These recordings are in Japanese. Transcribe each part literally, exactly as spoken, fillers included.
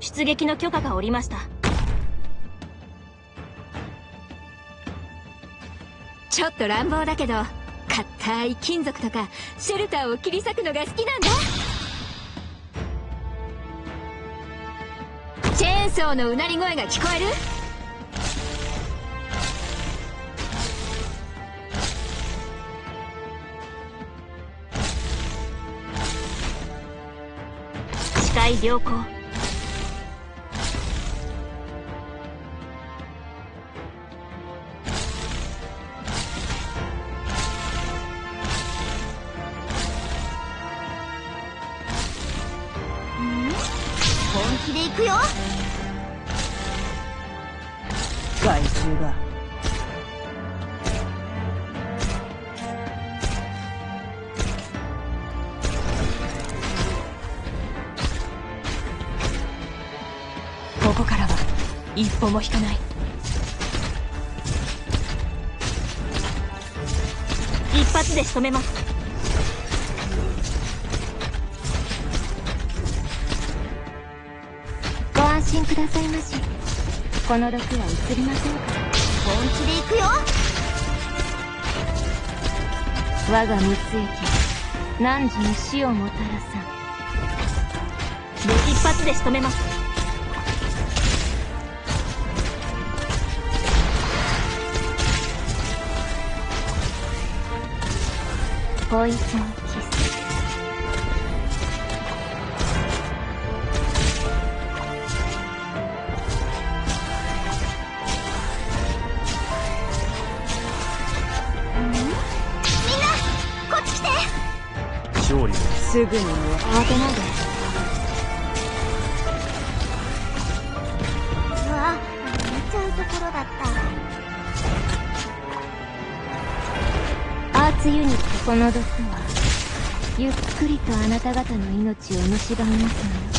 出撃の許可が下りました。 ちょっと乱暴だけど、硬い金属とかシェルターを切り裂くのが好きなんだ。チェーンソーのうなり声が聞こえる？ 視界良好。 本気で行くよ。 害虫がここからは一歩も引かない。 一発で仕留めます。 ご安心くださいまし。この毒は移りませんから。本気で行くよ。 我が蜜液汝に死をもたらさん。一発で仕留めます。ポイズンキス。 勝利すぐにもう慌てないで。 うわ、見ちゃうところだった。 アーツユニット、この毒はゆっくりとあなた方の命を蝕みますのよ。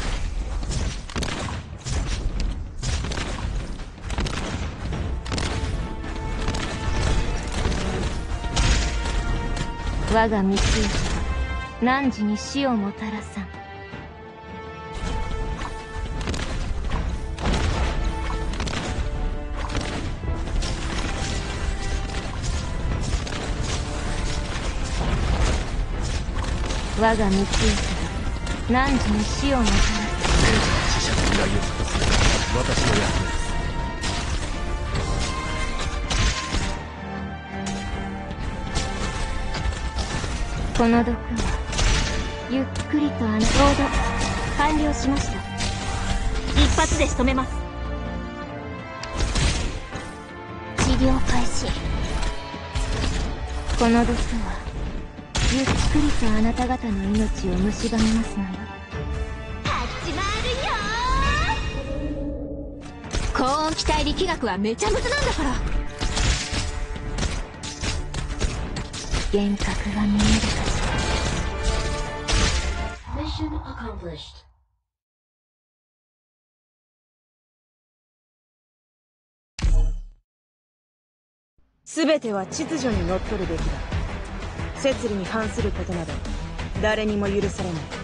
我が蜜液汝に死をもたらさん。我が蜜液汝に死をもたらさん。 死者の依頼を果たすのが私の役目です。 この毒はゆっくりとあなた。ちょうど完了しました。一発で仕留めます。治療開始。この毒はゆっくりとあなた方の命を蝕みますのよ。 始まるよー。 高温気体力学はめちゃむずなんだから。 幻覚が見えるかしら。 Mission accomplished. すべては秩序にのっとるべきだ。摂理に反することなど誰にも許されない。